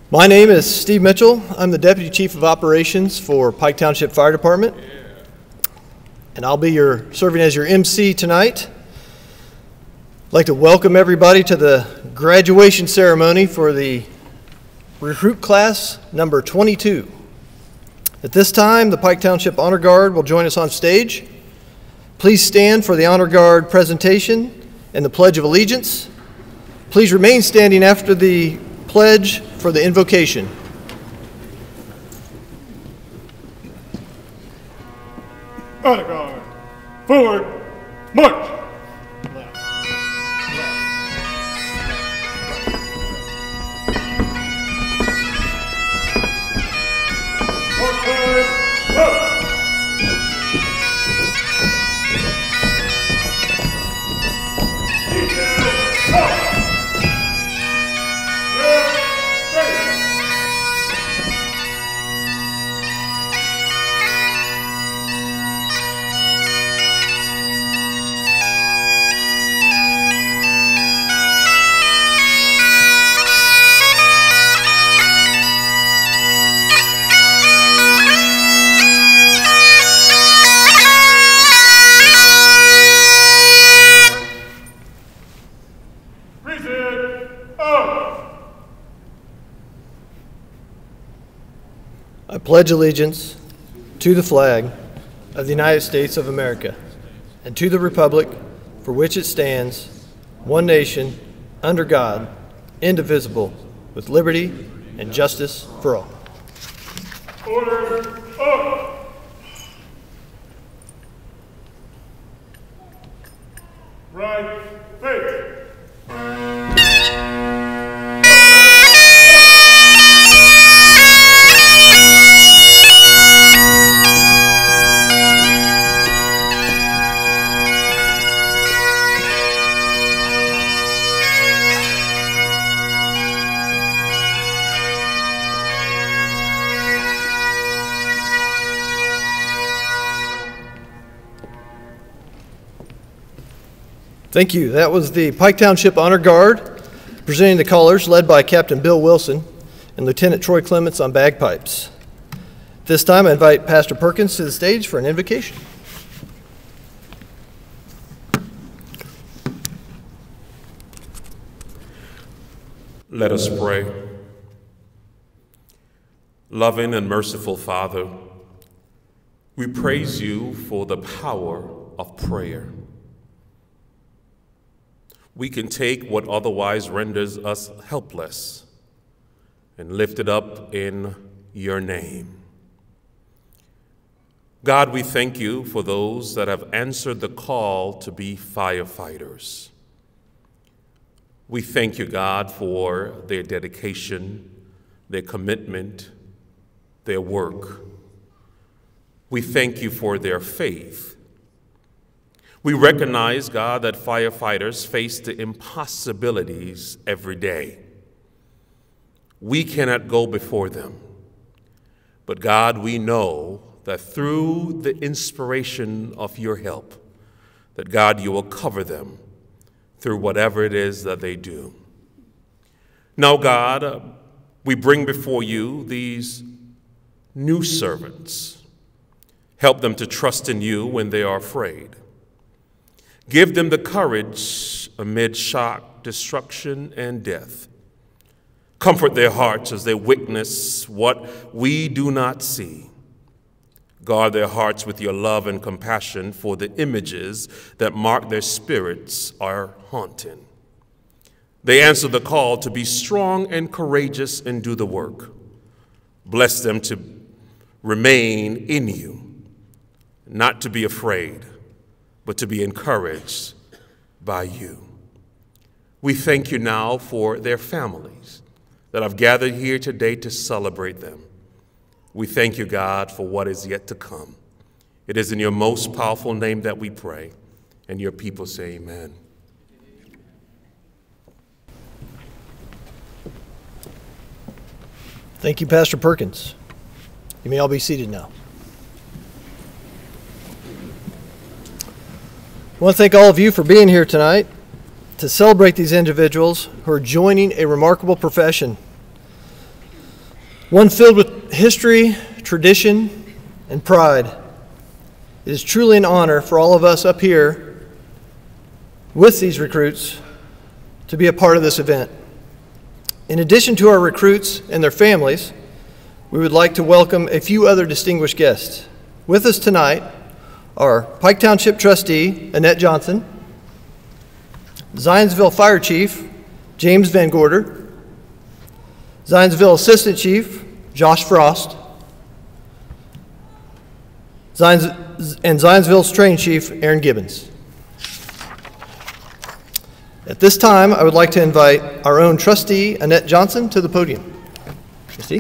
My name is Steve Mitchell. I'm the Deputy Chief of Operations for Pike Township Fire Department, and I'll be serving as your MC tonight. I'd like to welcome everybody to the graduation ceremony for the recruit class number 22. At this time, the Pike Township Honor Guard will join us on stage. Please stand for the Honor Guard presentation and the Pledge of Allegiance. Please remain standing after the pledge for the invocation. Honor Guard, forward, march! I pledge allegiance to the flag of the United States of America and to the republic for which it stands, one nation, under God, indivisible, with liberty and justice for all. Order up! Right face! Thank you. That was the Pike Township Honor Guard presenting the colors, led by Captain Bill Wilson and Lieutenant Troy Clements on bagpipes. This time I invite Pastor Perkins to the stage for an invocation. Let us pray. Loving and merciful Father, we praise you for the power of prayer. We can take what otherwise renders us helpless and lift it up in your name. God, we thank you for those that have answered the call to be firefighters. We thank you, God, for their dedication, their commitment, their work. We thank you for their faith. We recognize, God, that firefighters face the impossibilities every day. We cannot go before them. But God, we know that through the inspiration of your help, that God, you will cover them through whatever it is that they do. Now, God, we bring before you these new servants. Help them to trust in you when they are afraid. Give them the courage amid shock, destruction, and death. Comfort their hearts as they witness what we do not see. Guard their hearts with your love and compassion, for the images that mark their spirits are haunting. They answer the call to be strong and courageous and do the work. Bless them to remain in you, not to be afraid, but to be encouraged by you. We thank you now for their families that have gathered here today to celebrate them. We thank you, God, for what is yet to come. It is in your most powerful name that we pray, and your people say amen. Thank you, Pastor Perkins. You may all be seated now. I want to thank all of you for being here tonight to celebrate these individuals who are joining a remarkable profession. one filled with history, tradition, and pride. It is truly an honor for all of us up here with these recruits to be a part of this event. In addition to our recruits and their families, we would like to welcome a few other distinguished guests. With us tonight are Pike Township Trustee Annette Johnson, Zionsville Fire Chief James Van Gorder, Zionsville Assistant Chief Josh Frost, and Zionsville's Train Chief Aaron Gibbons. At this time, I would like to invite our own Trustee Annette Johnson to the podium. Trustee.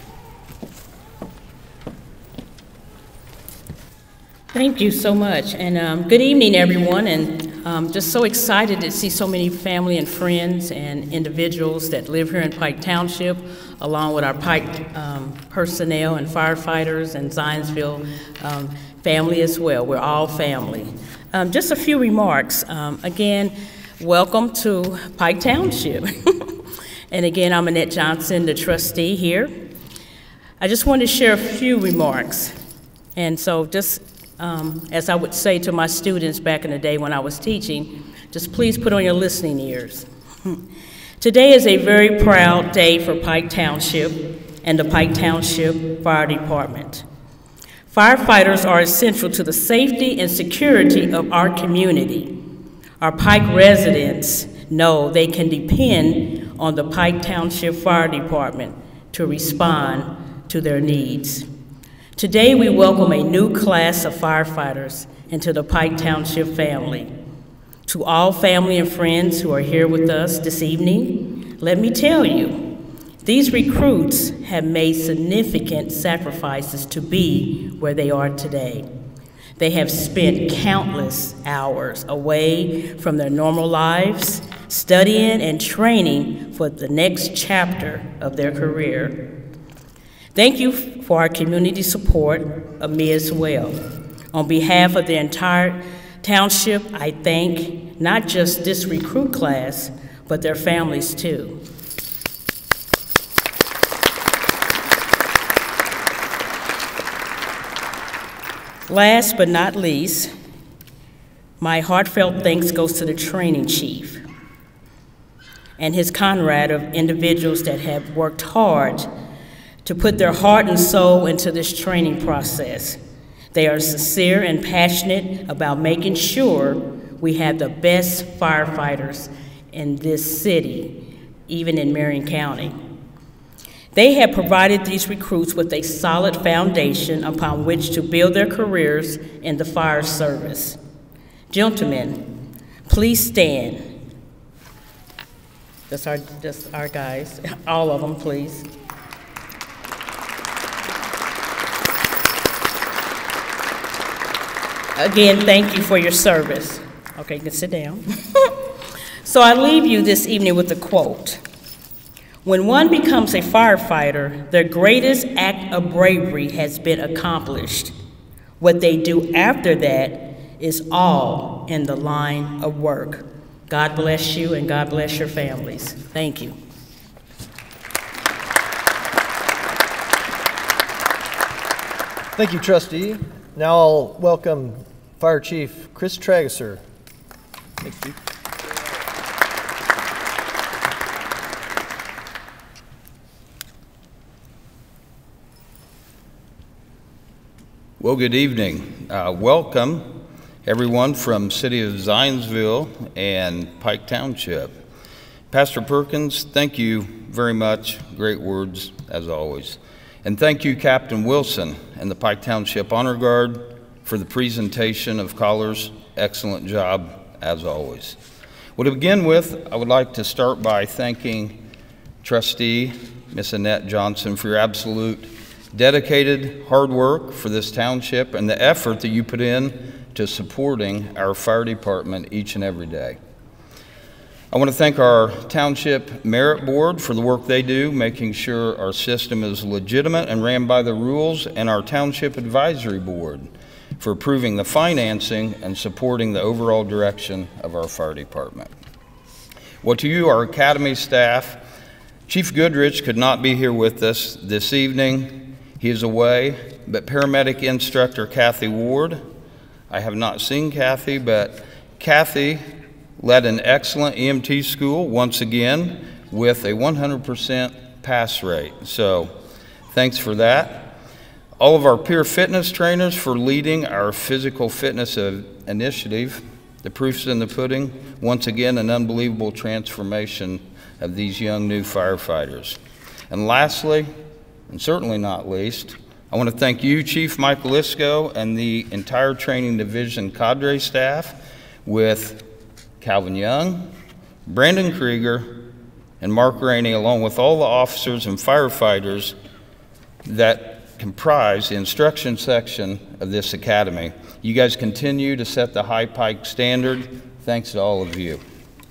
Thank you so much, and good evening, everyone, and just so excited to see so many family and friends and individuals that live here in Pike Township, along with our Pike personnel and firefighters and Zionsville family as well. We're all family. Just a few remarks. Again, welcome to Pike Township. And again, I'm Annette Johnson, the trustee here. I just wanted to share a few remarks. And so just as I would say to my students back in the day when I was teaching, just please put on your listening ears. Today is a very proud day for Pike Township and the Pike Township Fire Department. Firefighters are essential to the safety and security of our community. Our Pike residents know they can depend on the Pike Township Fire Department to respond to their needs. Today, we welcome a new class of firefighters into the Pike Township family. To all family and friends who are here with us this evening, let me tell you, these recruits have made significant sacrifices to be where they are today. They have spent countless hours away from their normal lives, studying and training for the next chapter of their career. Thank you for our community support of me as well. On behalf of the entire township, I thank not just this recruit class, but their families too. Last but not least, my heartfelt thanks goes to the training chief and his comrade of individuals that have worked hard to put their heart and soul into this training process. They are sincere and passionate about making sure we have the best firefighters in this city, even in Marion County. They have provided these recruits with a solid foundation upon which to build their careers in the fire service. Gentlemen, please stand. That's our guys, all of them, please. Again, thank you for your service. Okay, you can sit down. So I leave you this evening with a quote. When one becomes a firefighter, their greatest act of bravery has been accomplished. What they do after that is all in the line of work. God bless you and God bless your families. Thank you. Thank you, Trustee. Now I'll welcome Fire Chief Chris Tragesser. Thanks, Chief. Well, good evening. Welcome, everyone from City of Zionsville and Pike Township. Pastor Perkins, thank you very much. Great words, as always. And thank you, Captain Wilson and the Pike Township Honor Guard for the presentation of callers. Excellent job, as always. Well, to begin with, I would like to start by thanking Trustee Miss Annette Johnson for your absolute dedicated hard work for this township and the effort that you put in to supporting our fire department each and every day. I want to thank our Township Merit Board for the work they do, making sure our system is legitimate and ran by the rules, and our Township Advisory Board for approving the financing and supporting the overall direction of our fire department. Well, to you, our Academy staff, Chief Goodrich could not be here with us this evening. He is away, but paramedic instructor Kathy Ward, I have not seen Kathy, but Kathy led an excellent EMT school once again with a 100% pass rate. So thanks for that. All of our peer fitness trainers for leading our physical fitness initiative. The proof's in the pudding. Once again, an unbelievable transformation of these young new firefighters. And lastly, and certainly not least, I want to thank you, Chief Mike Lisco, and the entire training division cadre staff with Calvin Young, Brandon Krieger, and Mark Rainey, along with all the officers and firefighters that comprise the instruction section of this academy. You guys continue to set the high Pike standard. Thanks to all of you.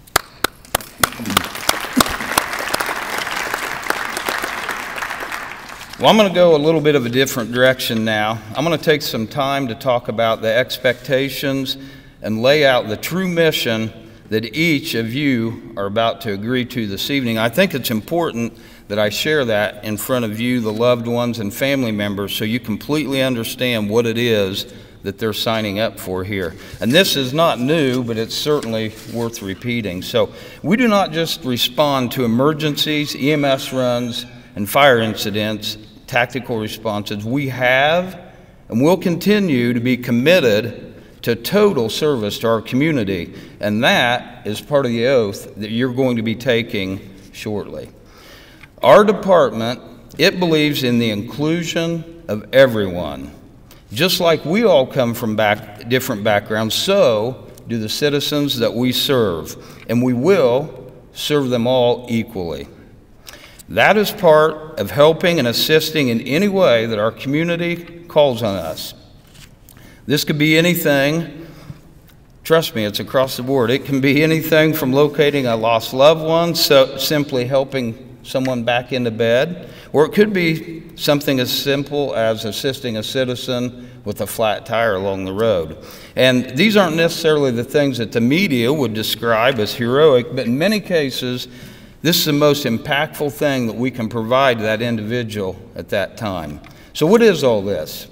Well, I'm going to go a little bit of a different direction now. I'm going to take some time to talk about the expectations and lay out the true mission that each of you are about to agree to this evening. I think it's important that I share that in front of you, the loved ones and family members, so you completely understand what it is that they're signing up for here. And this is not new, but it's certainly worth repeating. So we do not just respond to emergencies, EMS runs, and fire incidents, tactical responses. We have and will continue to be committed to total service to our community, and that is part of the oath that you're going to be taking shortly. Our department, it believes in the inclusion of everyone. Just like we all come from different backgrounds, so do the citizens that we serve, and we will serve them all equally. That is part of helping and assisting in any way that our community calls on us. This could be anything, trust me, it's across the board. It can be anything from locating a lost loved one, so simply helping someone back into bed, or it could be something as simple as assisting a citizen with a flat tire along the road. And these aren't necessarily the things that the media would describe as heroic, but in many cases, this is the most impactful thing that we can provide to that individual at that time. So what is all this?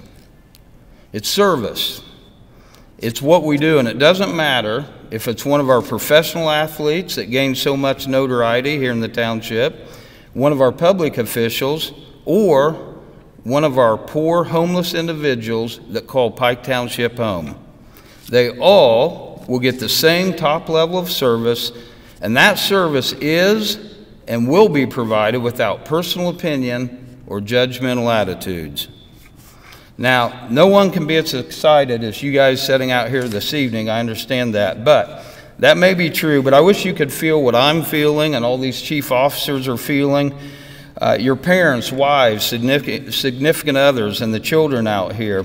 It's service. It's what we do, and it doesn't matter if it's one of our professional athletes that gains so much notoriety here in the township, one of our public officials, or one of our poor homeless individuals that call Pike Township home. They all will get the same top level of service, and that service is and will be provided without personal opinion or judgmental attitudes. Now, no one can be as excited as you guys sitting out here this evening. I understand that, but that may be true, but I wish you could feel what I'm feeling and all these chief officers are feeling. Your parents, wives, significant others, and the children out here.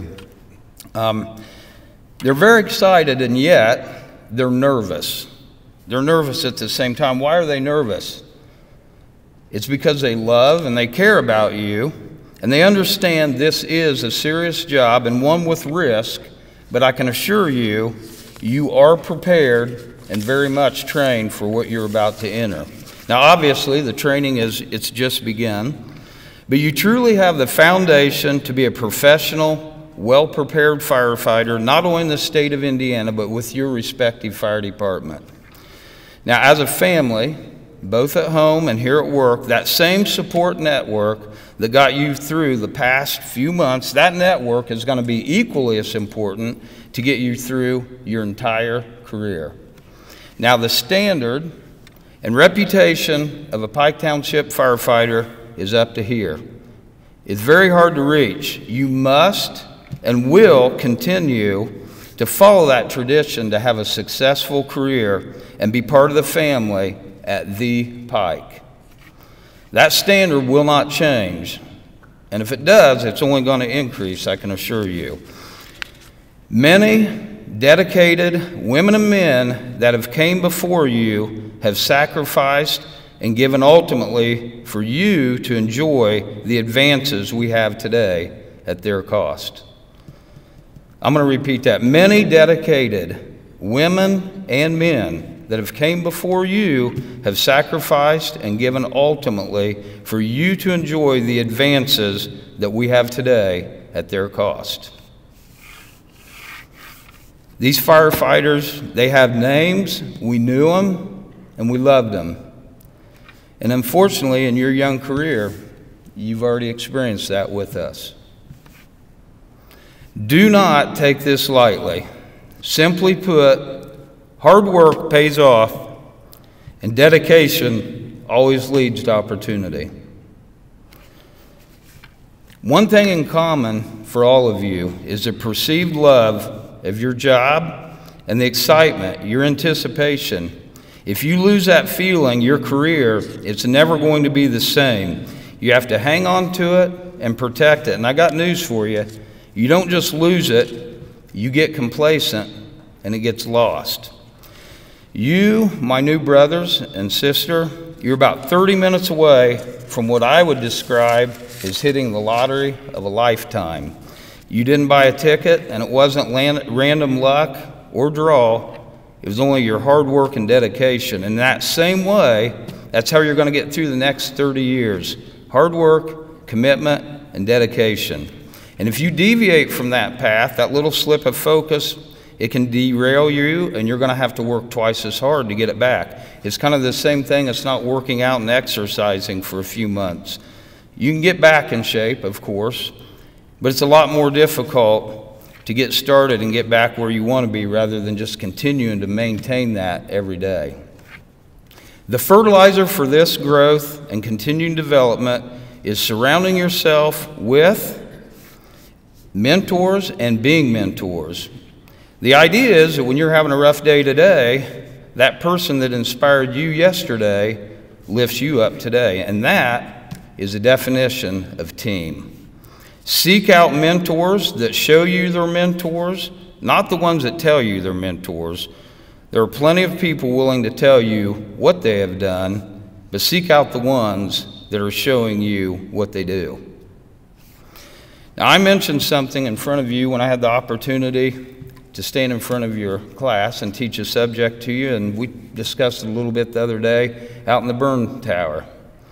They're very excited, and yet they're nervous. They're nervous at the same time. Why are they nervous? It's because they love and they care about you, and they understand this is a serious job and one with risk, but I can assure you, you are prepared and very much trained for what you're about to enter. Now, obviously, the training it's just begun, but you truly have the foundation to be a professional, well-prepared firefighter, not only in the state of Indiana, but with your respective fire department. Now, as a family, both at home and here at work, that same support network that got you through the past few months, that network is going to be equally as important to get you through your entire career. Now, the standard and reputation of a Pike Township firefighter is up to here. It's very hard to reach. You must and will continue to follow that tradition to have a successful career and be part of the family at the Pike. That standard will not change, and if it does, it's only going to increase, I can assure you. Many dedicated women and men that have came before you have sacrificed and given ultimately for you to enjoy the advances we have today at their cost. I'm going to repeat that. Many dedicated women and men that have came before you have sacrificed and given ultimately for you to enjoy the advances that we have today at their cost. These firefighters, they have names, we knew them, and we loved them. And unfortunately, in your young career, you've already experienced that with us. Do not take this lightly. Simply put, hard work pays off, and dedication always leads to opportunity. One thing in common for all of you is the perceived love of your job and the excitement, your anticipation. If you lose that feeling, your career, it's never going to be the same. You have to hang on to it and protect it. And I got news for you. You don't just lose it, you get complacent and it gets lost. You, my new brothers and sister, you're about 30 minutes away from what I would describe as hitting the lottery of a lifetime. You didn't buy a ticket, and it wasn't random luck or draw. It was only your hard work and dedication. In that same way, that's how you're going to get through the next 30 years. Hard work, commitment, and dedication. And if you deviate from that path, that little slip of focus, it can derail you, and you're going to have to work twice as hard to get it back. It's kind of the same thing as not working out and exercising for a few months. You can get back in shape, of course, but it's a lot more difficult to get started and get back where you want to be rather than just continuing to maintain that every day. The fertilizer for this growth and continuing development is surrounding yourself with mentors and being mentors. The idea is that when you're having a rough day today, that person that inspired you yesterday lifts you up today, and that is the definition of team. Seek out mentors that show you they're mentors, not the ones that tell you they're mentors. There are plenty of people willing to tell you what they have done, but seek out the ones that are showing you what they do. Now, I mentioned something in front of you when I had the opportunity to stand in front of your class and teach a subject to you, and we discussed it a little bit the other day out in the burn tower.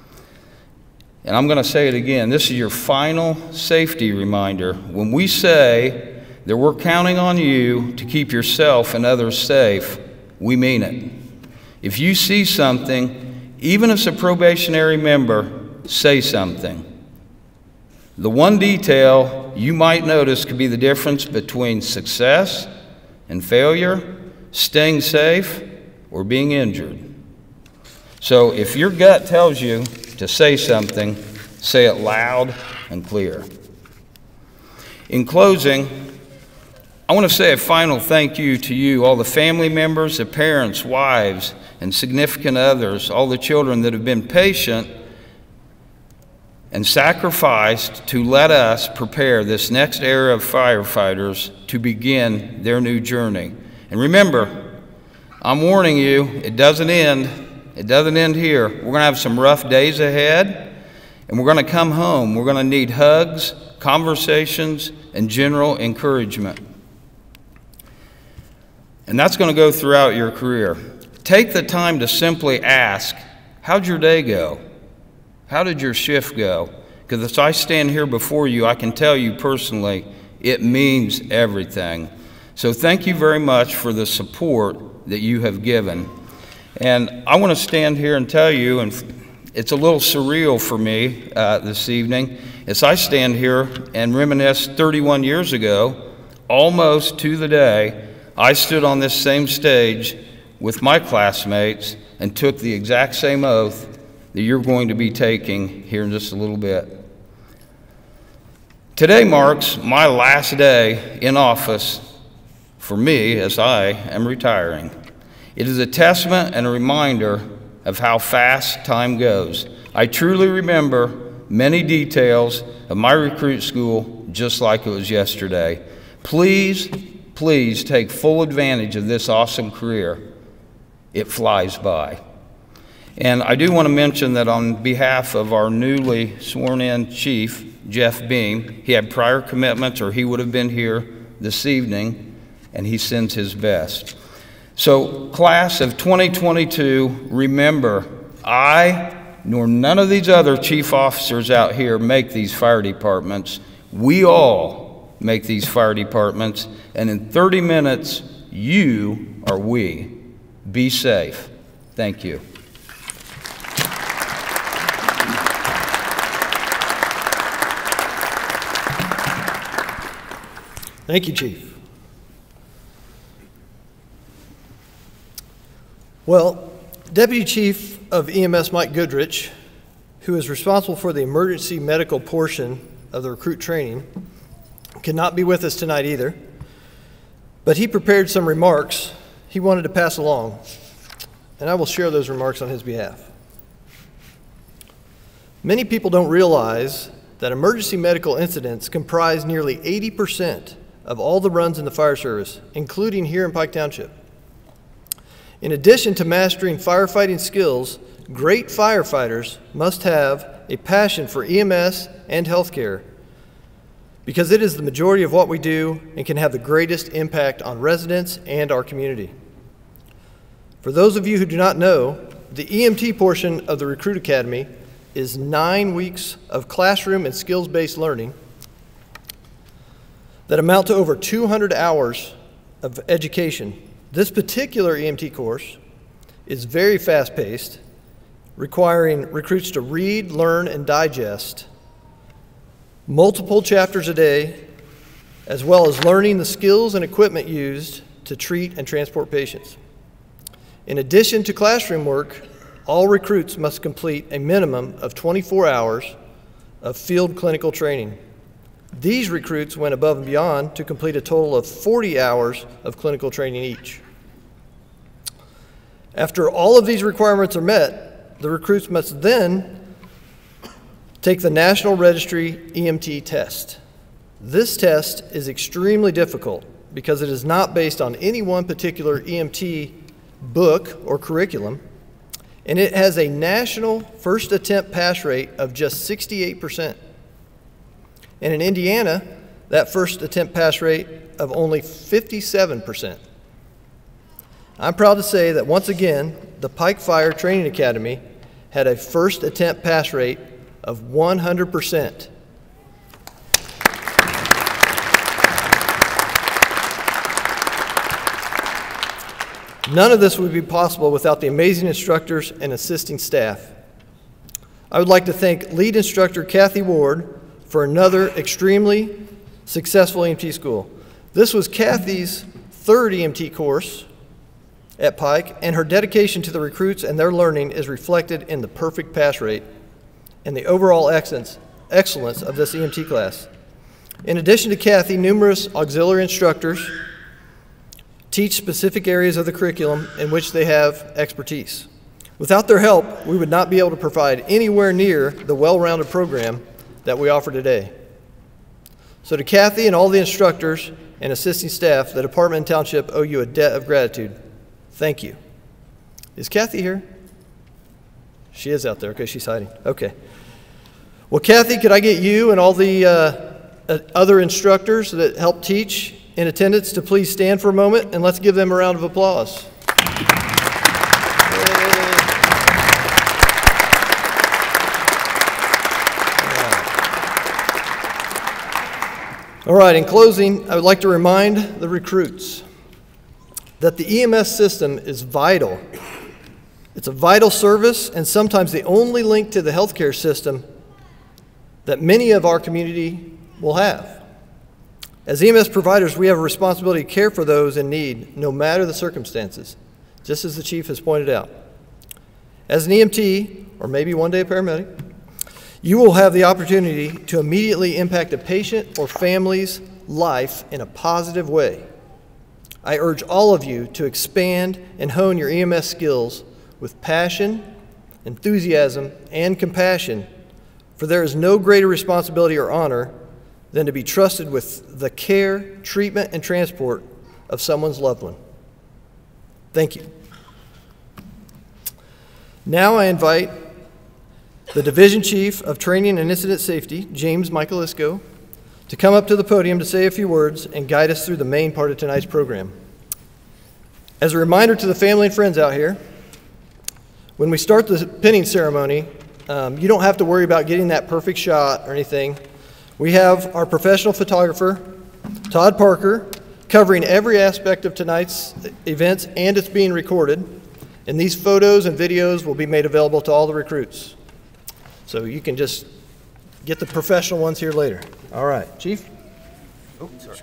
And I'm going to say it again. This is your final safety reminder. When we say that we're counting on you to keep yourself and others safe, we mean it. If you see something, even if it's a probationary member, say something. The one detail you might notice could be the difference between success and failure, staying safe, or being injured. So if your gut tells you to say something, say it loud and clear. In closing, I want to say a final thank you to you, all the family members, the parents, wives, and significant others, all the children that have been patient and sacrificed to let us prepare this next era of firefighters to begin their new journey. And remember, I'm warning you, it doesn't end. It doesn't end here. We're going to have some rough days ahead, and we're going to come home. We're going to need hugs, conversations, and general encouragement. And that's going to go throughout your career. Take the time to simply ask, how'd your day go? How did your shift go? Because as I stand here before you, I can tell you personally, it means everything. So thank you very much for the support that you have given. And I want to stand here and tell you, and it's a little surreal for me this evening, as I stand here and reminisce 31 years ago, almost to the day, I stood on this same stage with my classmates and took the exact same oath that you're going to be taking here in just a little bit. Today marks my last day in office for me as I am retiring. It is a testament and a reminder of how fast time goes. I truly remember many details of my recruit school just like it was yesterday. Please, please take full advantage of this awesome career. It flies by. And I do want to mention that on behalf of our newly sworn-in chief, Jeff Beam, he had prior commitments or he would have been here this evening, and he sends his best. So, class of 2022, remember, I nor none of these other chief officers out here make these fire departments. We all make these fire departments, and in 30 minutes, you are we. Be safe. Thank you. Thank you, Chief. Well, Deputy Chief of EMS Mike Goodrich, who is responsible for the emergency medical portion of the recruit training, cannot be with us tonight either, but he prepared some remarks he wanted to pass along, and I will share those remarks on his behalf. Many people don't realize that emergency medical incidents comprise nearly 80% of all the runs in the fire service, including here in Pike Township. In addition to mastering firefighting skills, great firefighters must have a passion for EMS and healthcare because it is the majority of what we do and can have the greatest impact on residents and our community. For those of you who do not know, the EMT portion of the Recruit Academy is 9 weeks of classroom and skills-based learning that amount to over 200 hours of education. This particular EMT course is very fast-paced, requiring recruits to read, learn, and digest multiple chapters a day, as well as learning the skills and equipment used to treat and transport patients. In addition to classroom work, all recruits must complete a minimum of 24 hours of field clinical training. These recruits went above and beyond to complete a total of 40 hours of clinical training each. After all of these requirements are met, the recruits must then take the National Registry EMT test. This test is extremely difficult because it is not based on any one particular EMT book or curriculum, and it has a national first attempt pass rate of just 68%. And in Indiana, that first attempt pass rate of only 57%. I'm proud to say that once again, the Pike Fire Training Academy had a first attempt pass rate of 100%. None of this would be possible without the amazing instructors and assisting staff. I would like to thank lead instructor Kathy Ward for another extremely successful EMT school. This was Kathy's third EMT course at Pike, and her dedication to the recruits and their learning is reflected in the perfect pass rate and the overall excellence of this EMT class. In addition to Kathy, numerous auxiliary instructors teach specific areas of the curriculum in which they have expertise. Without their help, we would not be able to provide anywhere near the well-rounded program that we offer today. So to Kathy and all the instructors and assisting staff, the department and township owe you a debt of gratitude. Thank you. Is Kathy here? She is out there. Okay, she's hiding. Okay. Well, Kathy, could I get you and all the other instructors that help teach in attendance to please stand for a moment, and let's give them a round of applause. All right, in closing, I would like to remind the recruits that the EMS system is vital. It's a vital service and sometimes the only link to the healthcare system that many of our community will have. As EMS providers, we have a responsibility to care for those in need, no matter the circumstances, just as the chief has pointed out. As an EMT, or maybe one day a paramedic, you will have the opportunity to immediately impact a patient or family's life in a positive way. I urge all of you to expand and hone your EMS skills with passion, enthusiasm, and compassion, for there is no greater responsibility or honor than to be trusted with the care, treatment, and transport of someone's loved one. Thank you. Now I invite the Division Chief of Training and Incident Safety, James Michaelisco, to come up to the podium to say a few words and guide us through the main part of tonight's program. As a reminder to the family and friends out here, when we start the pinning ceremony, you don't have to worry about getting that perfect shot or anything. We have our professional photographer, Todd Parker, covering every aspect of tonight's events, and it's being recorded. And these photos and videos will be made available to all the recruits. So you can just get the professional ones here later. All right, Chief? Oh, sorry.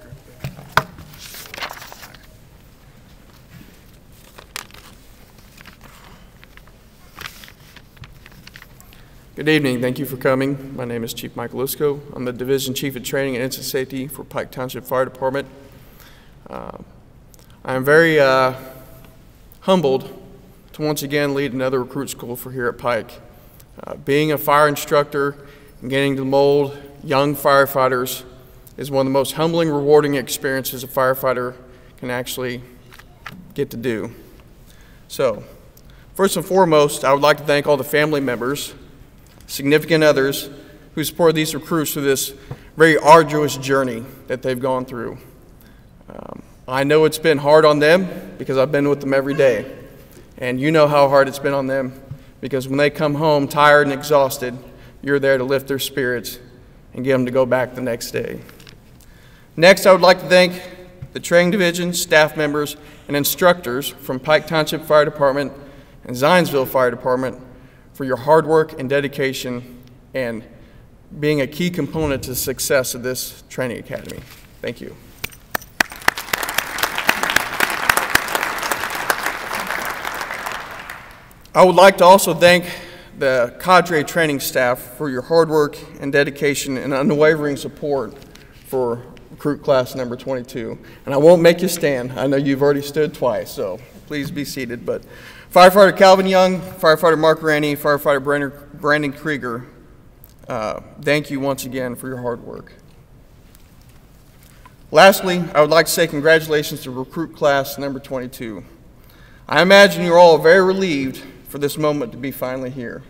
Good evening. Thank you for coming. My name is Chief Michael Lisko. I'm the Division Chief of Training and Incident Safety for Pike Township Fire Department. I'm very humbled to once again lead another recruit school for here at Pike. Being a fire instructor and getting to mold young firefighters is one of the most humbling, rewarding experiences a firefighter can actually get to do. So, first and foremost, I would like to thank all the family members, significant others who support these recruits through this very arduous journey that they've gone through. I know it's been hard on them because I've been with them every day. And you know how hard it's been on them because when they come home tired and exhausted, you're there to lift their spirits and get them to go back the next day. Next, I would like to thank the training division, staff members, and instructors from Pike Township Fire Department and Zionsville Fire Department for your hard work and dedication and being a key component to the success of this training academy. Thank you. I would like to also thank the cadre training staff for your hard work and dedication and unwavering support for recruit class number 22. And I won't make you stand. I know you've already stood twice, so please be seated. But Firefighter Calvin Young, Firefighter Mark Raney, Firefighter Brandon Krieger, thank you once again for your hard work. Lastly, I would like to say congratulations to recruit class number 22. I imagine you're all very relieved for this moment to be finally here.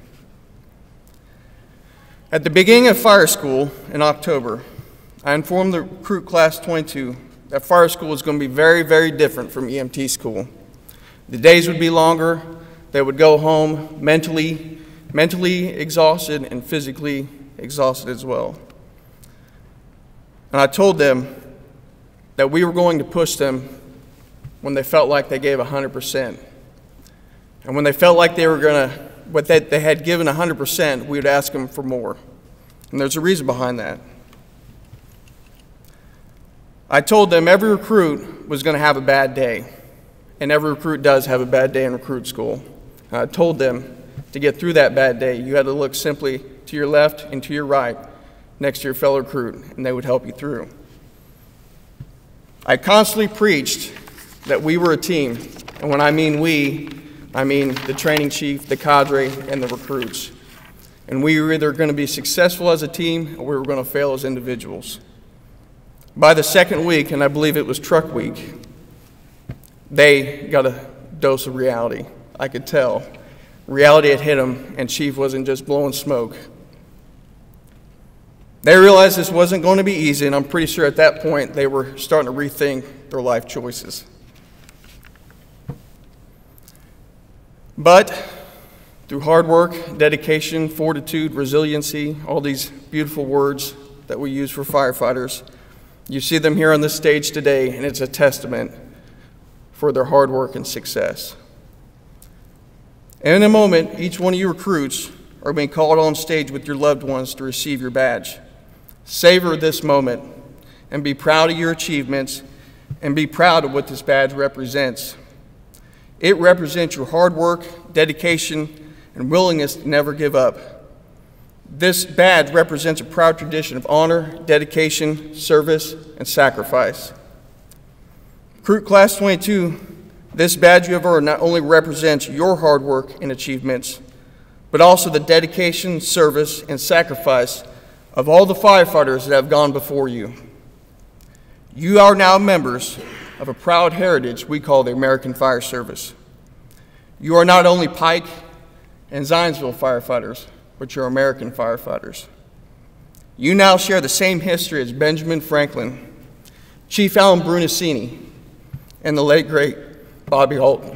At the beginning of fire school in October, I informed the recruit class 22 that fire school is going to be very, very different from EMT school. The days would be longer, they would go home mentally exhausted and physically exhausted as well. And I told them that we were going to push them when they felt like they gave 100%. And when they felt like they were going to, but they had given 100%, we would ask them for more. And there's a reason behind that. I told them every recruit was going to have a bad day. And every recruit does have a bad day in recruit school. And I told them to get through that bad day, you had to look simply to your left and to your right next to your fellow recruit, and they would help you through. I constantly preached that we were a team. And when I mean we, I mean the training chief, the cadre, and the recruits. And we were either going to be successful as a team or we were going to fail as individuals. By the second week, and I believe it was truck week, they got a dose of reality. I could tell. Reality had hit them, and Chief wasn't just blowing smoke. They realized this wasn't going to be easy, and I'm pretty sure at that point they were starting to rethink their life choices. But through hard work, dedication, fortitude, resiliency, all these beautiful words that we use for firefighters, you see them here on this stage today, and it's a testament for their hard work and success. And in a moment, each one of you recruits are being called on stage with your loved ones to receive your badge. Savor this moment and be proud of your achievements and be proud of what this badge represents. It represents your hard work, dedication, and willingness to never give up. This badge represents a proud tradition of honor, dedication, service, and sacrifice. Recruit Class 22, this badge you have earned not only represents your hard work and achievements, but also the dedication, service, and sacrifice of all the firefighters that have gone before you. You are now members of a proud heritage we call the American Fire Service. You are not only Pike and Zionsville firefighters, but you're American firefighters. You now share the same history as Benjamin Franklin, Chief Alan Brunacini, and the late great Bobby Holton.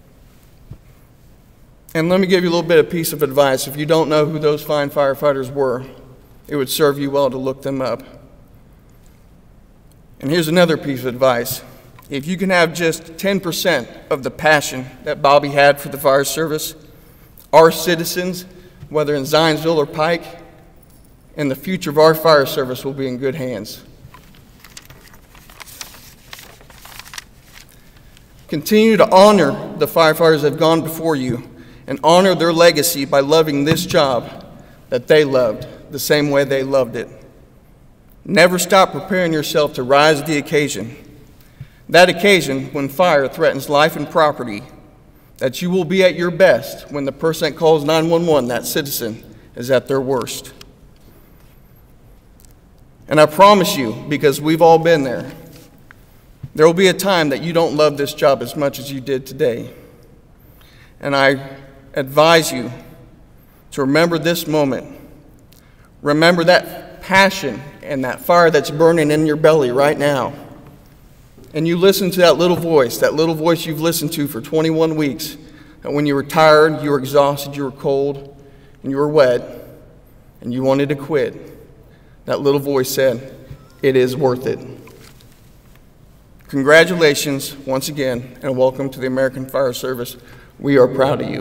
And let me give you a little bit of piece of advice. If you don't know who those fine firefighters were, it would serve you well to look them up. And here's another piece of advice. If you can have just 10% of the passion that Bobby had for the fire service, our citizens, whether in Zionsville or Pike, and the future of our fire service will be in good hands. Continue to honor the firefighters that have gone before you and honor their legacy by loving this job that they loved the same way they loved it. Never stop preparing yourself to rise to the occasion. That occasion when fire threatens life and property, that you will be at your best when the person that calls 911, that citizen, is at their worst. And I promise you, because we've all been there, there will be a time that you don't love this job as much as you did today. And I advise you to remember this moment. Remember that passion and that fire that's burning in your belly right now. And you listen to that little voice you've listened to for 21 weeks. And when you were tired, you were exhausted, you were cold, and you were wet, and you wanted to quit, that little voice said, "It is worth it." Congratulations once again, and welcome to the American Fire Service. We are proud of you.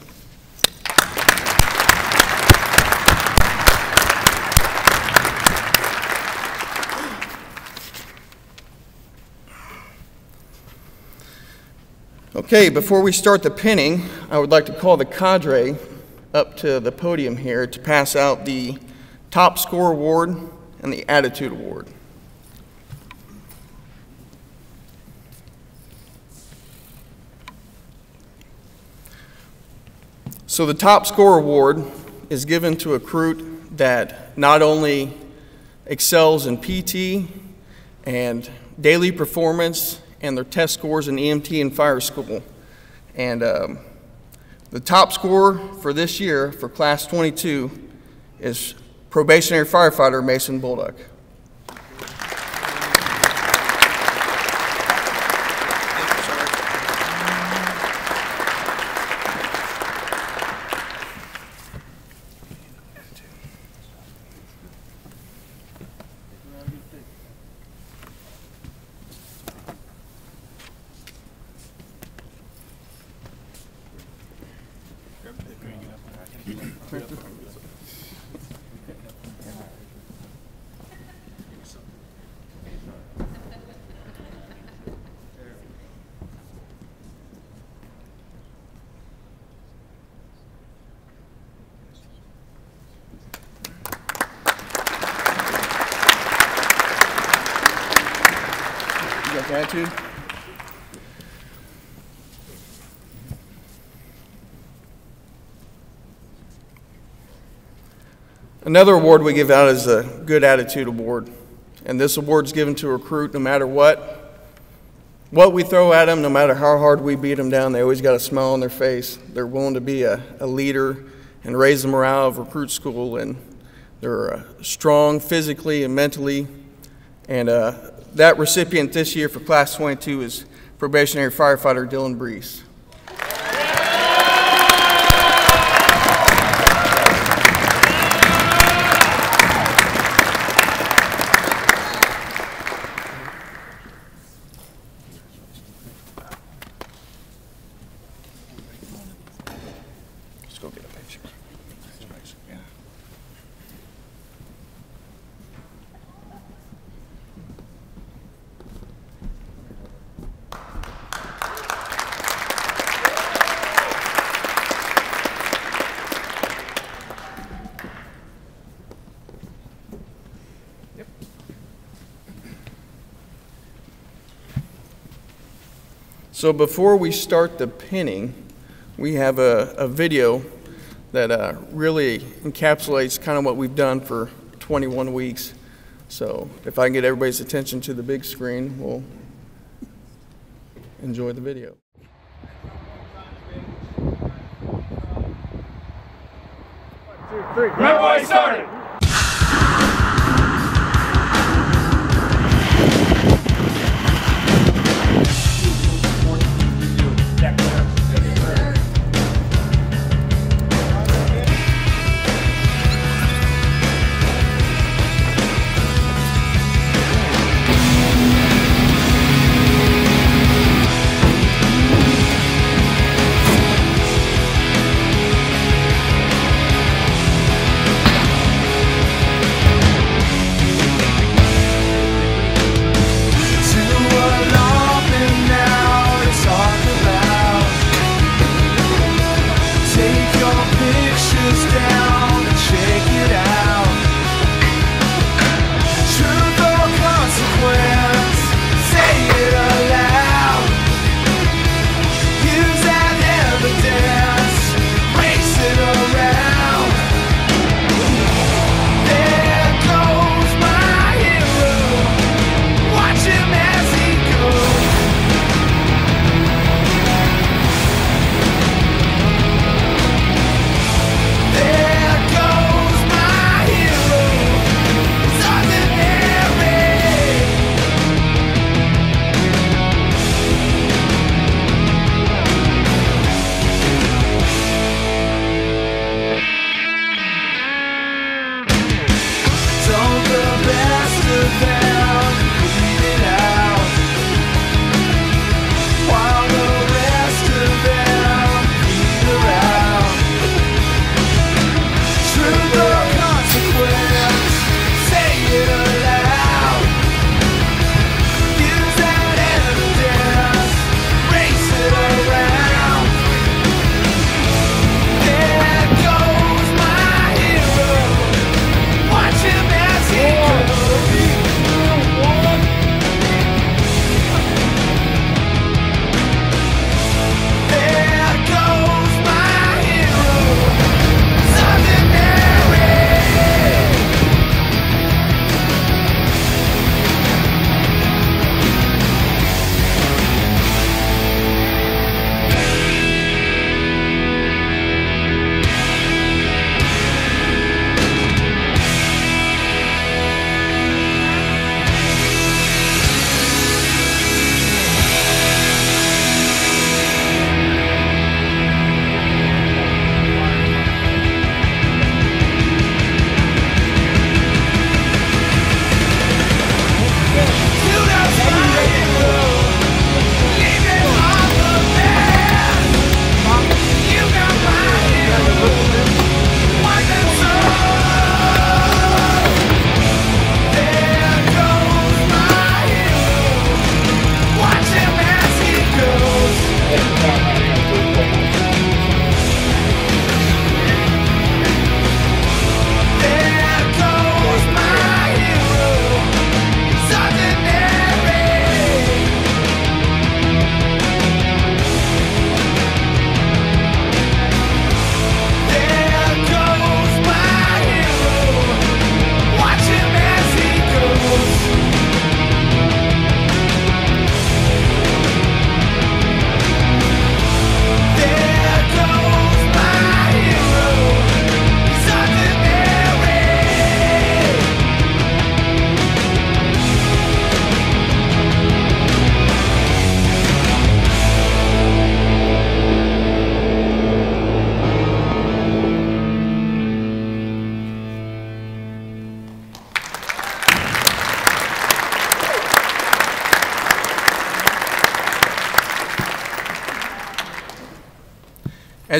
Okay, before we start the pinning, I would like to call the cadre up to the podium here to pass out the Top Score Award and the Attitude Award. So the Top Score Award is given to a recruit that not only excels in PT and daily performance and their test scores in EMT and fire school. And the top score for this year for Class 22 is probationary firefighter Mason Bulldog. Attitude. Another award we give out is a Good Attitude Award. And this award is given to a recruit no matter what we throw at them, no matter how hard we beat them down, they always got a smile on their face. They're willing to be a leader and raise the morale of recruit school, and they're strong physically and mentally. And that recipient this year for Class 22 is probationary firefighter Dylan Brees. Let's go get a picture. Yeah. So before we start the pinning, we have a video that really encapsulates kind of what we've done for 21 weeks. So if I can get everybody's attention to the big screen, we'll enjoy the video. Runway started!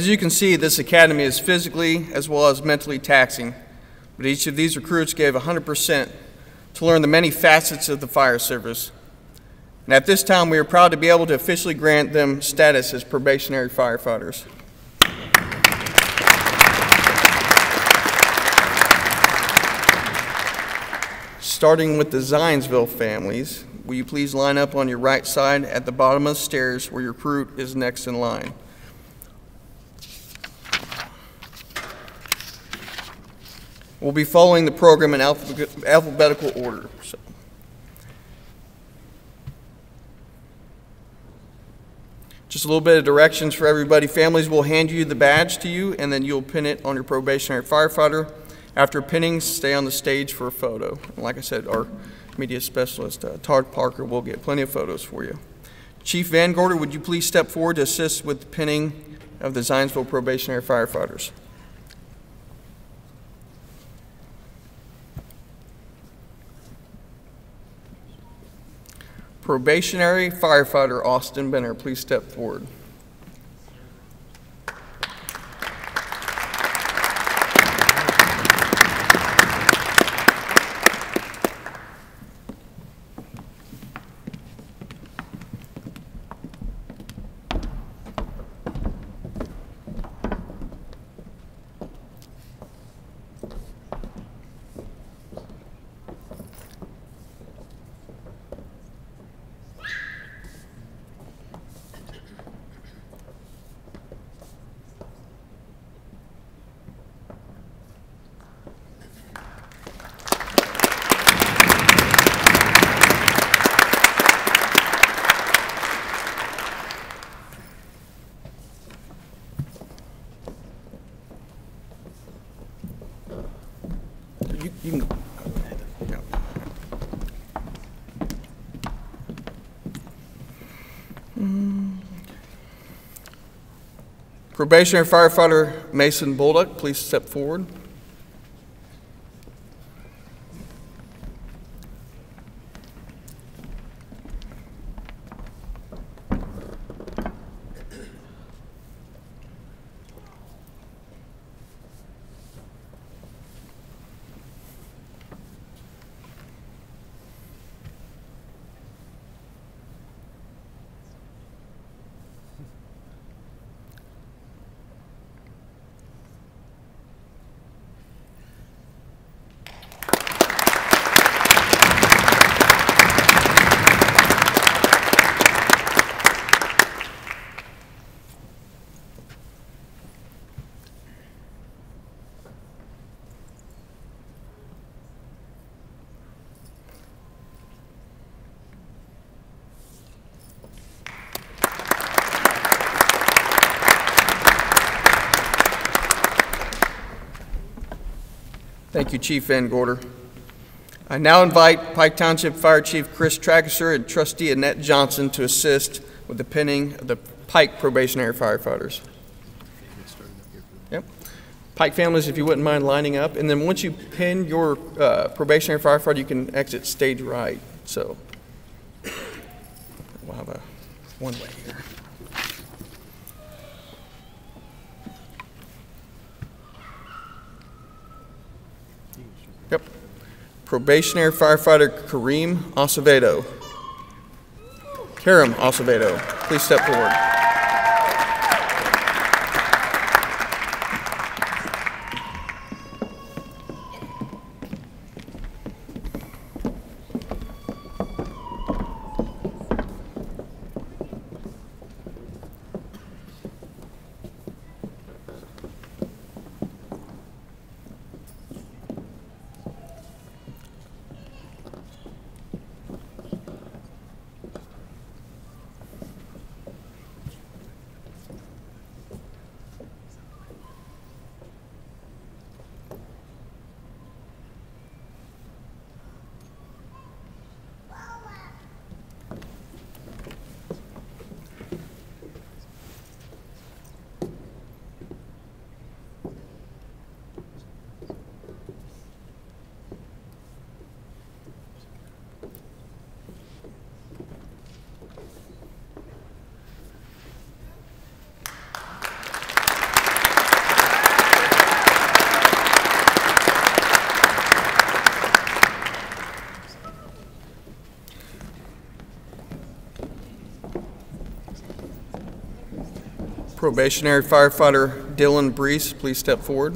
As you can see, this academy is physically as well as mentally taxing, but each of these recruits gave 100% to learn the many facets of the fire service. And at this time, we are proud to be able to officially grant them status as probationary firefighters. Starting with the Zionsville families, will you please line up on your right side at the bottom of the stairs where your recruit is next in line. We'll be following the program in alphabetical order. Just a little bit of directions for everybody. Families will hand you the badge to you, and then you'll pin it on your probationary firefighter. After pinning, stay on the stage for a photo. And like I said, our media specialist, Todd Parker, will get plenty of photos for you. Chief Van Gorder, would you please step forward to assist with the pinning of the Zionsville probationary firefighters? Probationary firefighter Austin Benner, please step forward. You can go. Probationary firefighter Mason Bolduck, please step forward. Thank you, Chief Van Gorder. I now invite Pike Township Fire Chief Chris Trageser and Trustee Annette Johnson to assist with the pinning of the Pike probationary firefighters. Yep. Pike families, if you wouldn't mind lining up, and then once you pin your probationary firefighter, you can exit stage right. So we'll have a one-way here. Yep. Probationary firefighter Kareem Acevedo. Karim Acevedo, please step forward. Probationary firefighter Dylan Brees, please step forward.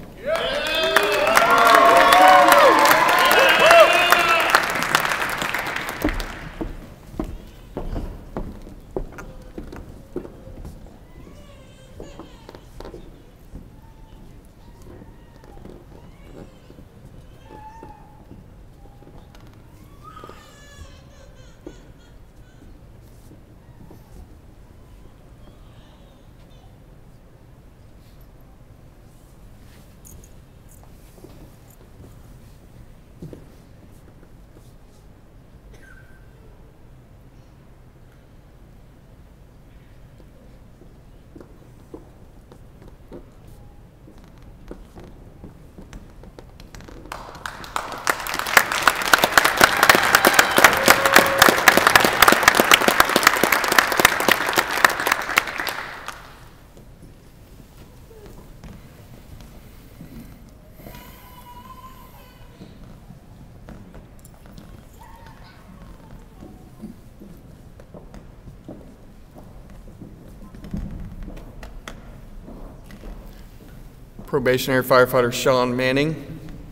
Probationary firefighter Sean Manning.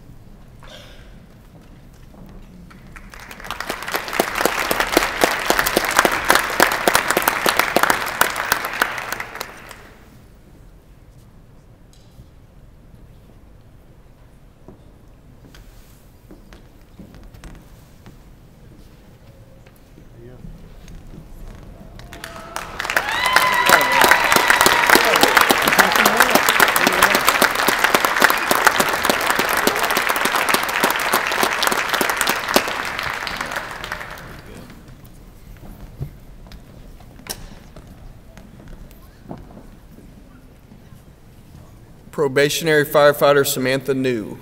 Probationary firefighter Samantha New.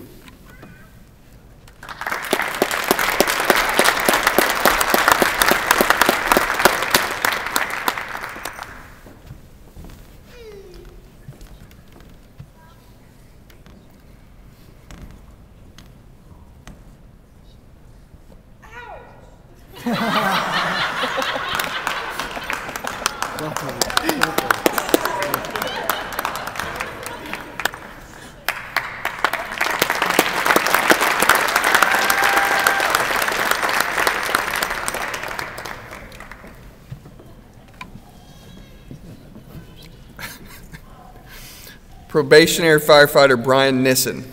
Probationary firefighter Brian Nissen.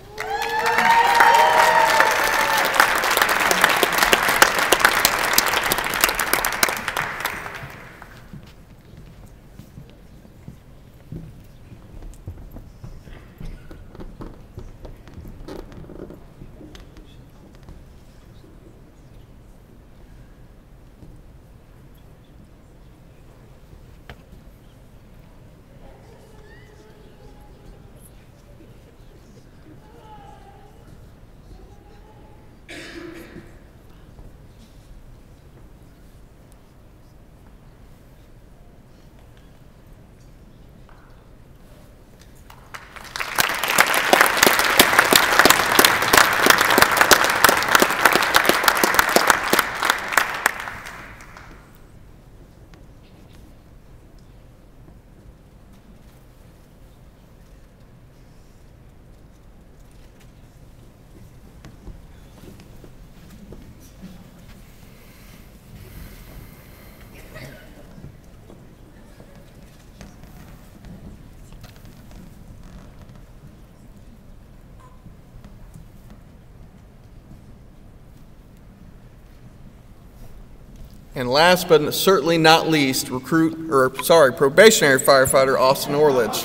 And last but certainly not least, probationary firefighter Austin Orledge.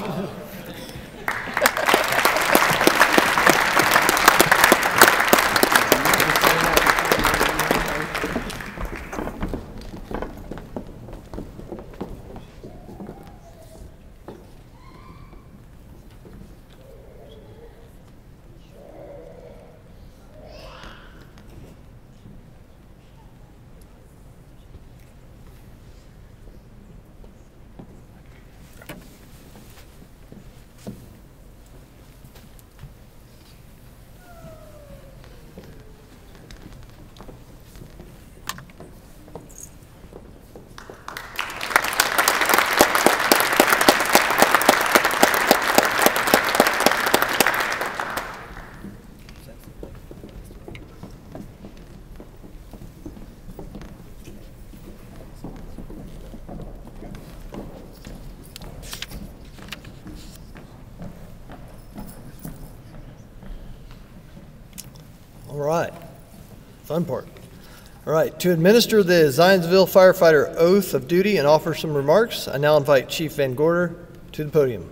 All right, fun part. All right, to administer the Zionsville firefighter oath of duty and offer some remarks, I now invite Chief Van Gorder to the podium.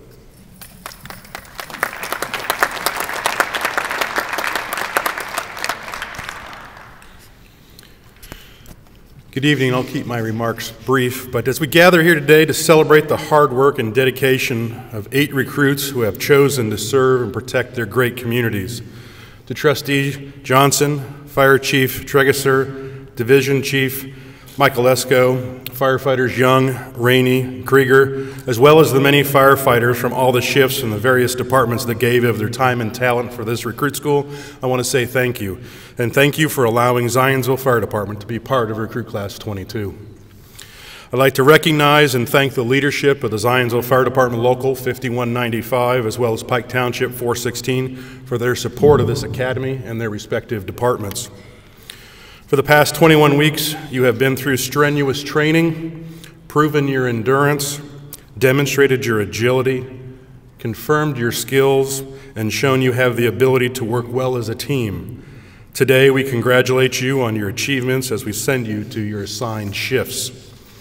Good evening. I'll keep my remarks brief, but as we gather here today to celebrate the hard work and dedication of 8 recruits who have chosen to serve and protect their great communities, to Trustee Johnson, Fire Chief Tregesser, Division Chief Michael Esco, firefighters Young, Rainey, Krieger, as well as the many firefighters from all the shifts and the various departments that gave of their time and talent for this recruit school, I want to say thank you. And thank you for allowing Zionsville Fire Department to be part of Recruit Class 22. I'd like to recognize and thank the leadership of the Zionsville Fire Department Local 5195, as well as Pike Township 416, for their support of this academy and their respective departments. For the past 21 weeks, you have been through strenuous training, proven your endurance, demonstrated your agility, confirmed your skills, and shown you have the ability to work well as a team. Today, we congratulate you on your achievements as we send you to your assigned shifts.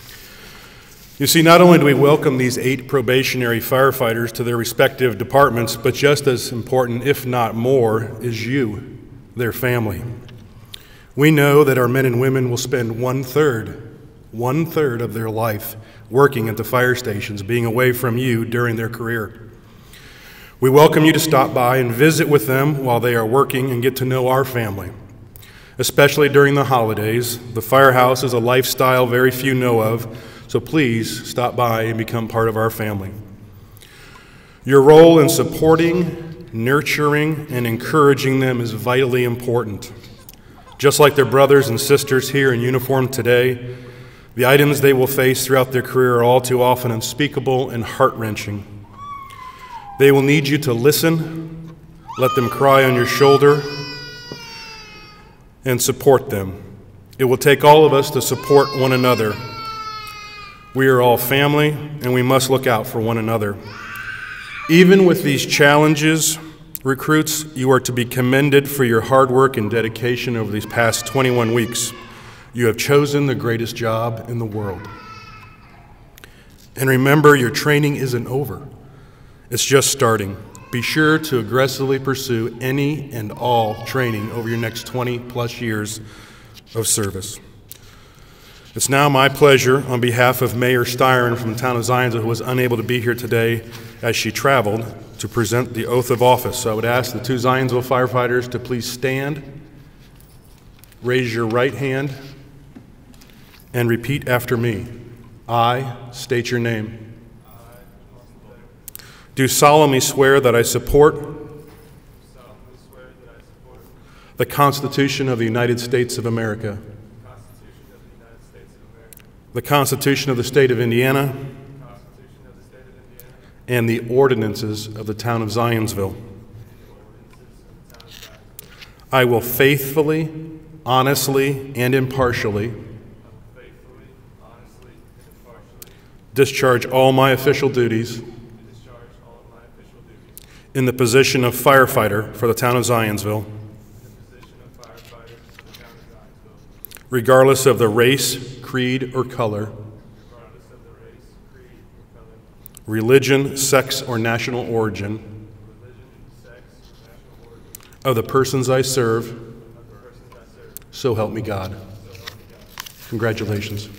You see, not only do we welcome these 8 probationary firefighters to their respective departments, but just as important, if not more, is you, their family. We know that our men and women will spend one-third of their life working at the fire stations, being away from you during their career. We welcome you to stop by and visit with them while they are working and get to know our family. Especially during the holidays, the firehouse is a lifestyle very few know of, so please stop by and become part of our family. Your role in supporting, nurturing, and encouraging them is vitally important. Just like their brothers and sisters here in uniform today, the items they will face throughout their career are all too often unspeakable and heart-wrenching. They will need you to listen, let them cry on your shoulder, and support them. It will take all of us to support one another. We are all family, and we must look out for one another. Even with these challenges, recruits, you are to be commended for your hard work and dedication over these past 21 weeks. You have chosen the greatest job in the world. And remember, your training isn't over. It's just starting. Be sure to aggressively pursue any and all training over your next 20-plus years of service. It's now my pleasure, on behalf of Mayor Styron from the town of Zionsville, who was unable to be here today as she traveled, to present the oath of office. So I would ask the 2 Zionsville firefighters to please stand, raise your right hand, and repeat after me. I state your name. Do solemnly swear that I support the Constitution of the United States of America, the Constitution of the State of Indiana, and the ordinances of the town of Zionsville. I will faithfully, honestly, and impartially discharge all my official duties in the position of firefighter for the town of Zionsville, regardless of the race, creed, or color, religion, sex, or national origin of the persons I serve, so help me God. Congratulations.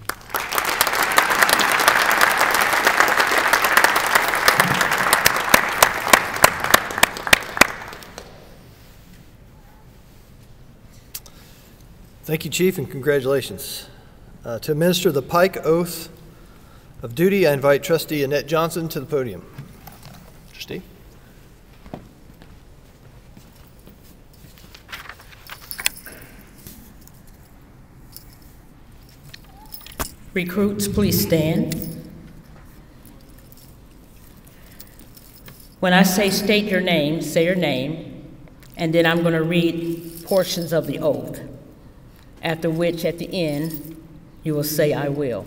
Thank you, Chief, and congratulations. To administer the Pike Oath of Duty, I invite Trustee Annette Johnson to the podium. Trustee. Recruits, please stand. When I say state your name, say your name, and then I'm going to read portions of the oath, after which at the end you will say, I will.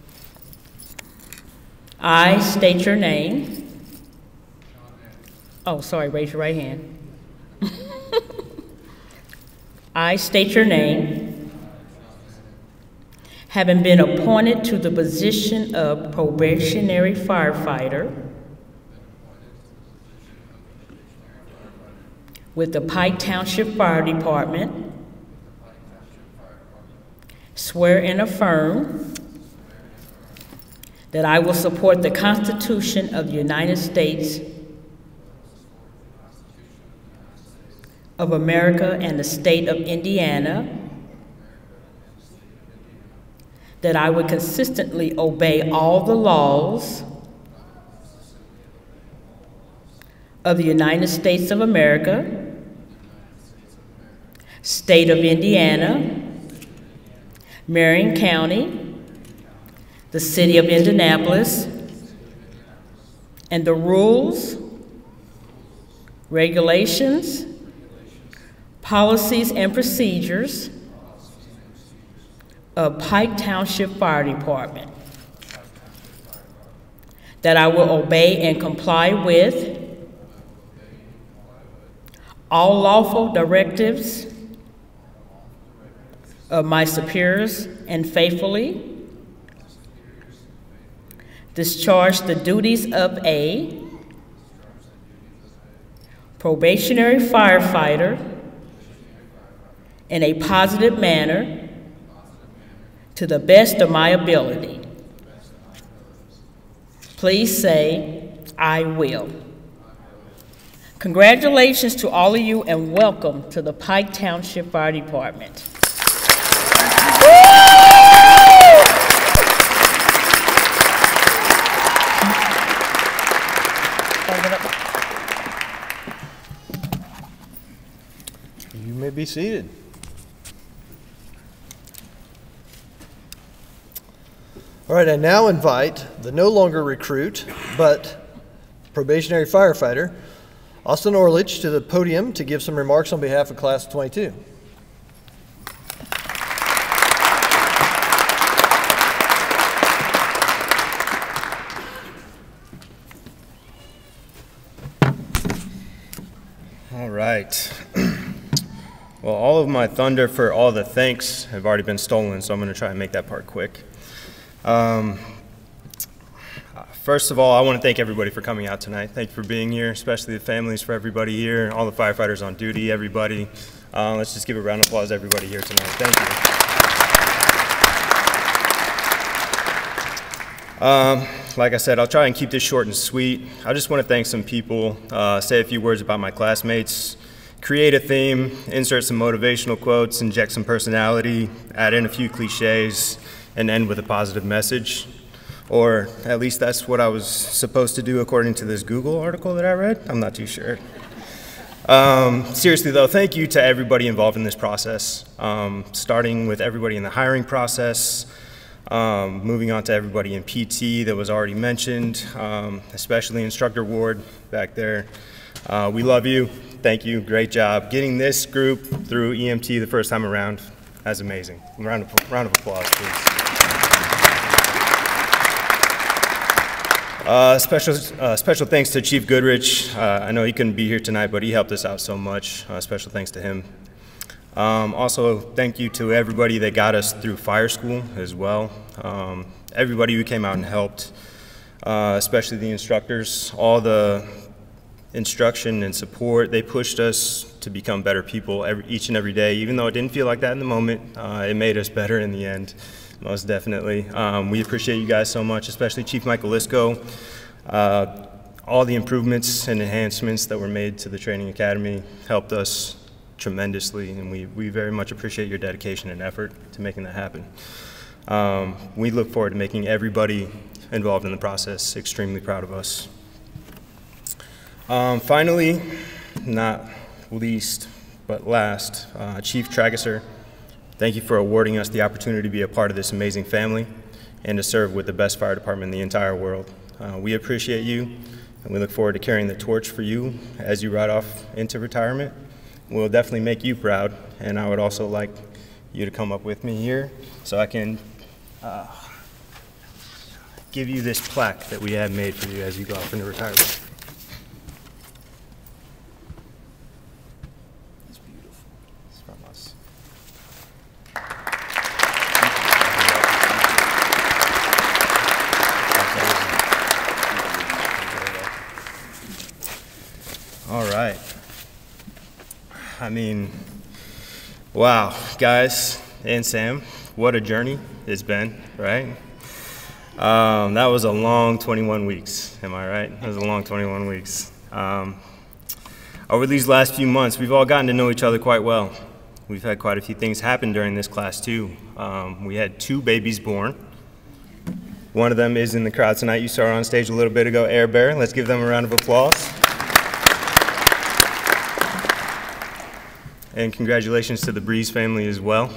I state your name. Oh, sorry, raise your right hand. I state your name, having been appointed to the position of probationary firefighter with the Pike Township Fire Department, swear and affirm that I will support the Constitution of the United States of America and the state of Indiana, that I would consistently obey all the laws of the United States of America, state of Indiana, Marion County, the city of Indianapolis, and the rules, regulations, policies, and procedures of Pike Township Fire Department, that I will obey and comply with all lawful directives of my superiors and faithfully discharge the duties of a probationary firefighter in a positive manner to the best of my ability. Please say, I will. Congratulations to all of you and welcome to the Pike Township Fire Department. You may be seated. All right, I now invite the no longer recruit, but probationary firefighter, Austin Orlich, to the podium to give some remarks on behalf of Class of 22. All right. Well, all of my thunder for all the thanks have already been stolen, so I'm going to try and make that part quick. First of all, I want to thank everybody for coming out tonight. Thank you for being here, especially the families, for everybody here, all the firefighters on duty, everybody. Let's just give a round of applause to everybody here tonight. Thank you. Like I said, I'll try and keep this short and sweet. I just want to thank some people, say a few words about my classmates, create a theme, insert some motivational quotes, inject some personality, add in a few cliches, and end with a positive message. Or at least that's what I was supposed to do according to this Google article that I read. I'm not too sure. Seriously though, thank you to everybody involved in this process, starting with everybody in the hiring process, moving on to everybody in PT that was already mentioned, especially Instructor Ward back there. We love you. Thank you. Great job. Getting this group through EMT the first time around, that's amazing. Round of applause, please. Special thanks to Chief Goodrich. I know he couldn't be here tonight, but he helped us out so much. Special thanks to him. Also, thank you to everybody that got us through fire school as well. Everybody who came out and helped, especially the instructors, all the instruction and support. They pushed us to become better people each and every day. Even though it didn't feel like that in the moment, it made us better in the end. Most definitely. We appreciate you guys so much, especially Chief Michael Lisko. All the improvements and enhancements that were made to the training academy helped us tremendously, and we very much appreciate your dedication and effort to making that happen. We look forward to making everybody involved in the process extremely proud of us. Finally, not least but last, Chief Tragesser, thank you for awarding us the opportunity to be a part of this amazing family and to serve with the best fire department in the entire world. We appreciate you, and we look forward to carrying the torch for you as you ride off into retirement. We'll definitely make you proud, and I would also like you to come up with me here so I can give you this plaque that we have made for you as you go off into retirement. It's beautiful. It's from us. All right. I mean, wow, guys and Sam, what a journey it's been, right? That was a long 21 weeks, am I right? That was a long 21 weeks. Over these last few months, we've all gotten to know each other quite well. We've had quite a few things happen during this class, too. We had 2 babies born. One of them is in the crowd tonight. You saw her on stage a little bit ago, Air Bear. Let's give them a round of applause. And congratulations to the Breeze family as well.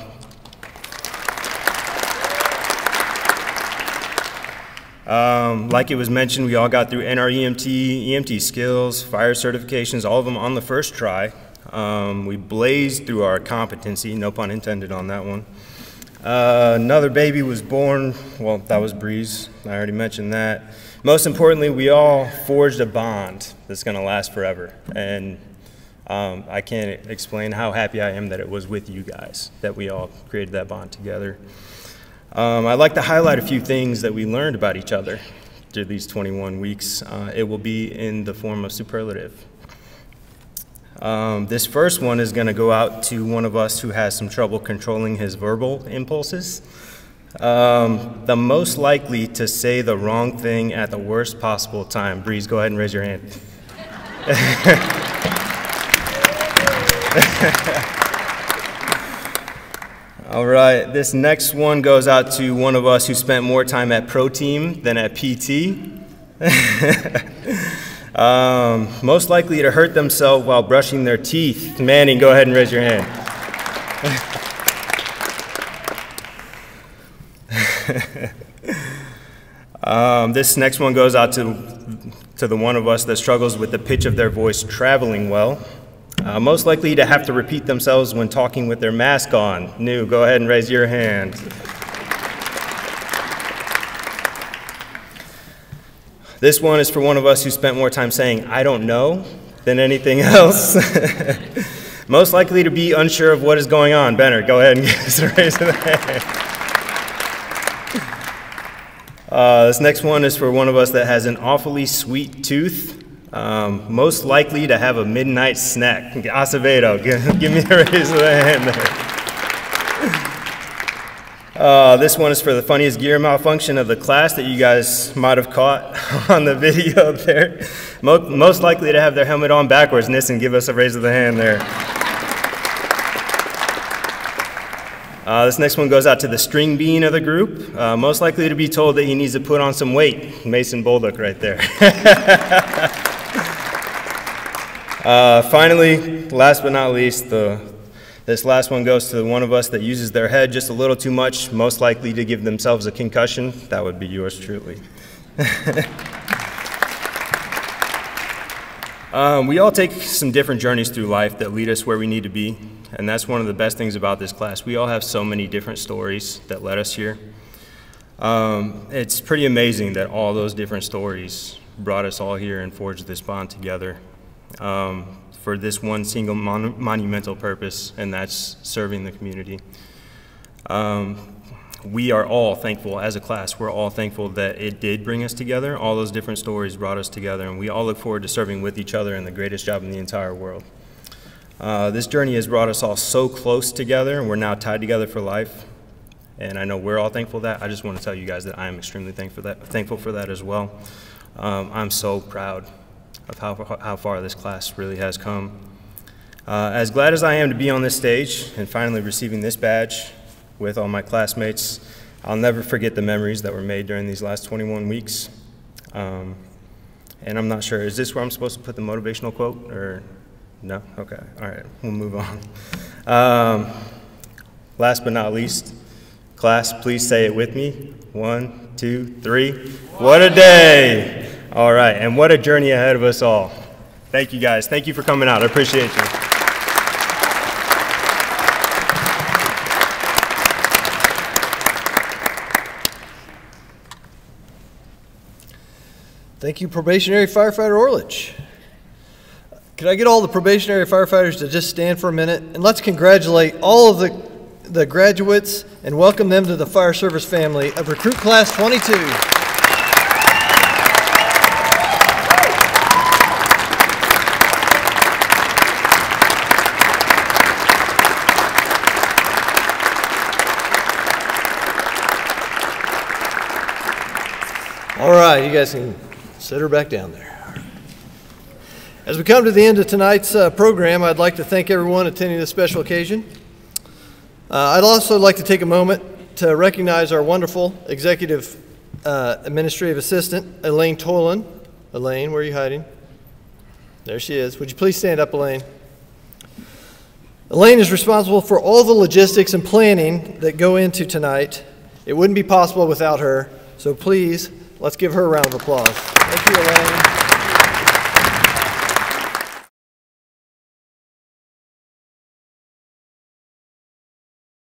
Like it was mentioned, we all got through NREMT, EMT skills, fire certifications, all of them on the first try. We blazed through our competency, no pun intended on that one. Another baby was born, well, that was Breeze, I already mentioned that. Most importantly, we all forged a bond that's gonna last forever. And I can't explain how happy I am that it was with you guys, that we all created that bond together. I'd like to highlight a few things that we learned about each other through these 21 weeks. It will be in the form of superlative. This first one is going to go out to one of us who has some trouble controlling his verbal impulses. The most likely to say the wrong thing at the worst possible time. Breeze, go ahead and raise your hand. All right, this next one goes out to one of us who spent more time at pro team than at PT. Most likely to hurt themselves while brushing their teeth. Manning, go ahead and raise your hand. This next one goes out to the one of us that struggles with the pitch of their voice traveling well. Most likely to have to repeat themselves when talking with their mask on. New, go ahead and raise your hand. This one is for one of us who spent more time saying, I don't know, than anything else. Most likely to be unsure of what is going on. Benner, go ahead and give us a raise of the hand. This next one is for one of us that has an awfully sweet tooth. Most likely to have a midnight snack. Acevedo, give me a raise of the hand there. This one is for the funniest gear malfunction of the class that you guys might have caught on the video there. Most likely to have their helmet on backwards. Nissen, give us a raise of the hand there. This next one goes out to the string bean of the group. Most likely to be told that he needs to put on some weight. Mason Bolduc right there. Finally, last but not least, this last one goes to one of us that uses their head just a little too much, most likely to give themselves a concussion. That would be yours truly. We all take some different journeys through life that lead us where we need to be, and that's one of the best things about this class. We all have so many different stories that led us here. It's pretty amazing that all those different stories brought us all here and forged this bond together. For this one single monumental purpose, and that's serving the community. We are all thankful as a class. We're all thankful that it did bring us together. All those different stories brought us together, and we all look forward to serving with each other in the greatest job in the entire world. This journey has brought us all so close together, and we're now tied together for life. And I know we're all thankful for that. I just want to tell you guys that I am extremely thankful for that as well. I'm so proud of how far this class really has come. As glad as I am to be on this stage and finally receiving this badge with all my classmates, I'll never forget the memories that were made during these last 21 weeks. And I'm not sure, is this where I'm supposed to put the motivational quote, or no? Okay, all right, we'll move on. Last but not least, class, please say it with me. 1, 2, 3. What a day! All right, and what a journey ahead of us all. Thank you guys. Thank you for coming out. I appreciate you. Thank you, probationary firefighter Orlich. Could I get all the probationary firefighters to just stand for a minute? And let's congratulate all of the graduates and welcome them to the fire service family of Recruit Class 22. right, you guys can sit her back down there. As we come to the end of tonight's program, I'd like to thank everyone attending this special occasion. I'd also like to take a moment to recognize our wonderful executive administrative assistant, Elaine Tolan. Elaine, where are you hiding? There she is. Would you please stand up, Elaine? Elaine is responsible for all the logistics and planning that go into tonight. It wouldn't be possible without her, so please, let's give her a round of applause. Thank you, Elaine.